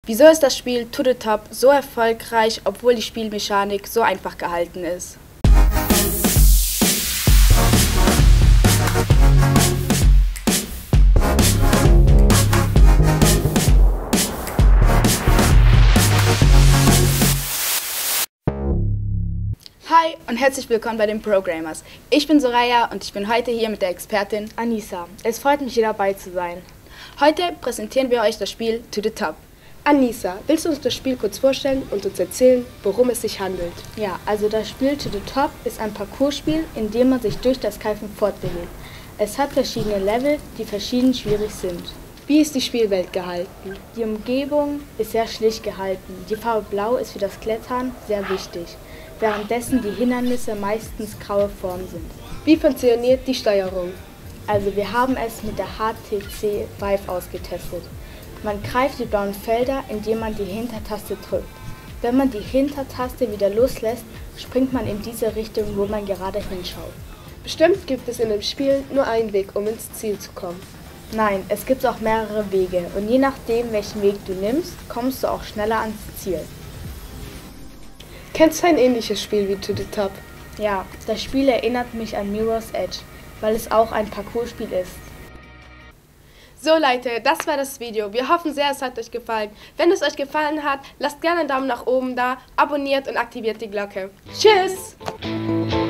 Wieso ist das Spiel To the Top so erfolgreich, obwohl die Spielmechanik so einfach gehalten ist? Hi und herzlich willkommen bei den Programmers. Ich bin Soraya und ich bin heute hier mit der Expertin Anissa. Es freut mich, hier dabei zu sein. Heute präsentieren wir euch das Spiel To the Top. Anissa, willst du uns das Spiel kurz vorstellen und uns erzählen, worum es sich handelt? Ja, also das Spiel To the Top ist ein Parcourspiel, in dem man sich durch das Keifen fortbewegt. Es hat verschiedene Level, die verschieden schwierig sind. Wie ist die Spielwelt gehalten? Die Umgebung ist sehr schlicht gehalten. Die Farbe Blau ist für das Klettern sehr wichtig, währenddessen die Hindernisse meistens graue Formen sind. Wie funktioniert die Steuerung? Also wir haben es mit der HTC Vive ausgetestet. Man greift die blauen Felder, indem man die Hintertaste drückt. Wenn man die Hintertaste wieder loslässt, springt man in diese Richtung, wo man gerade hinschaut. Bestimmt gibt es in dem Spiel nur einen Weg, um ins Ziel zu kommen. Nein, es gibt auch mehrere Wege und je nachdem, welchen Weg du nimmst, kommst du auch schneller ans Ziel. Kennst du ein ähnliches Spiel wie To the Top? Ja, das Spiel erinnert mich an Mirror's Edge, weil es auch ein Parcourspiel ist. So Leute, das war das Video. Wir hoffen sehr, es hat euch gefallen. Wenn es euch gefallen hat, lasst gerne einen Daumen nach oben da, abonniert und aktiviert die Glocke. Tschüss!